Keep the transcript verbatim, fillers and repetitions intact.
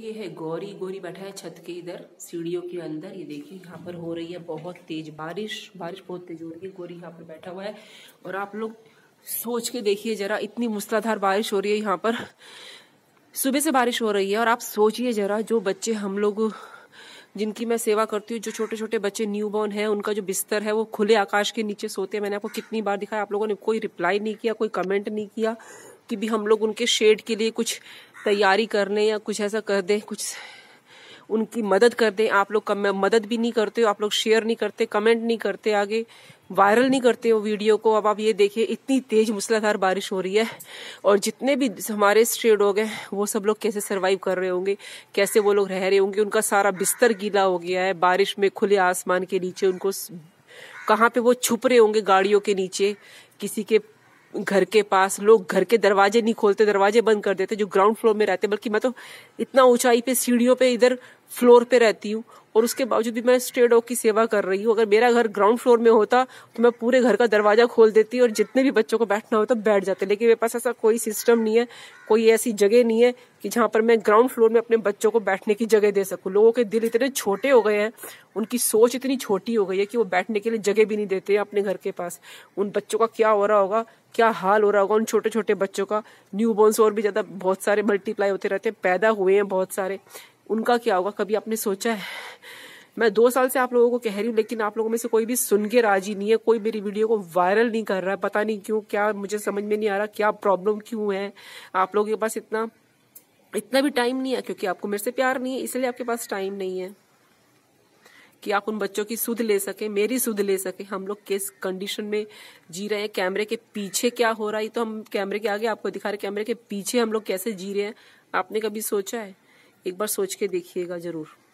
ये है गौरी। गौरी बैठा है छत के इधर सीढ़ियों के अंदर। ये देखिए यहाँ पर हो रही है बहुत तेज बारिश। बारिश बहुत तेज हो रही है। गौरी यहाँ पर बैठा हुआ है और आप लोग सोच के देखिए जरा, इतनी मूसलाधार बारिश हो रही है यहाँ पर। सुबह से बारिश हो रही है और आप सोचिए जरा, जो बच्चे हम लोग जिनकी मैं सेवा करती हूँ, जो छोटे छोटे बच्चे न्यूबॉर्न हैं, उनका जो बिस्तर है वो खुले आकाश के नीचे सोते हैं। मैंने आपको कितनी बार दिखाया, आप लोगों ने कोई रिप्लाई नहीं किया, कोई कमेंट नहीं किया कि भी हम लोग उनके शेड के लिए कुछ तैयारी कर लें या कुछ ऐसा कर दें, कुछ उनकी मदद कर दें। आप लोग मदद भी नहीं करते हो, आप लोग शेयर नहीं करते, कमेंट नहीं करते, आगे वायरल नहीं करते हो वीडियो को। अब आप ये देखिए इतनी तेज मूसलाधार बारिश हो रही है और जितने भी हमारे स्ट्रे डॉग हैं वो सब लोग कैसे सरवाइव कर रहे होंगे, कैसे वो लोग रह रहे होंगे। उनका सारा बिस्तर गीला हो गया है बारिश में, खुले आसमान के नीचे। उनको कहाँ पे वो छुप रहे होंगे, गाड़ियों के नीचे, किसी के घर के पास। लोग घर के दरवाजे नहीं खोलते, दरवाजे बंद कर देते जो ग्राउंड फ्लोर में रहते। बल्कि मैं तो इतना ऊंचाई पे सीढ़ियों पे इधर फ्लोर पे रहती हूँ और उसके बावजूद भी मैं स्ट्रे डॉग की सेवा कर रही हूँ। अगर मेरा घर ग्राउंड फ्लोर में होता तो मैं पूरे घर का दरवाजा खोल देती और जितने भी बच्चों को बैठना होता बैठ जाते। लेकिन मेरे पास ऐसा कोई सिस्टम नहीं है, कोई ऐसी जगह नहीं है कि जहां पर मैं ग्राउंड फ्लोर में अपने बच्चों को बैठने की जगह दे सकूं। लोगों के दिल इतने छोटे हो गए हैं, उनकी सोच इतनी छोटी हो गई है कि वो बैठने के लिए जगह भी नहीं देते अपने घर के पास। उन बच्चों का क्या हो रहा होगा, क्या हाल हो रहा होगा उन छोटे छोटे बच्चों का। न्यूबॉर्न्स और भी ज्यादा बहुत सारे मल्टीप्लाई होते रहते हैं, पैदा हुए हैं बहुत सारे, उनका क्या होगा, कभी आपने सोचा है? मैं दो साल से आप लोगों को कह रही हूँ, लेकिन आप लोगों में से कोई भी सुन के राजी नहीं है, कोई मेरी वीडियो को वायरल नहीं कर रहा है। पता नहीं क्यों, क्या मुझे समझ में नहीं आ रहा, क्या प्रॉब्लम क्यों है। आप लोगों के पास इतना इतना भी टाइम नहीं है, क्योंकि आपको मेरे से प्यार नहीं है, इसलिए आपके पास टाइम नहीं है कि आप उन बच्चों की सुध ले सके, मेरी सुध ले सके। हम लोग किस कंडीशन में जी रहे हैं, कैमरे के पीछे क्या हो रहा है, तो हम कैमरे के आगे आपको दिखा रहे, कैमरे के पीछे हम लोग कैसे जी रहे हैं। आपने कभी सोचा है? एक बार सोच के देखिएगा जरूर।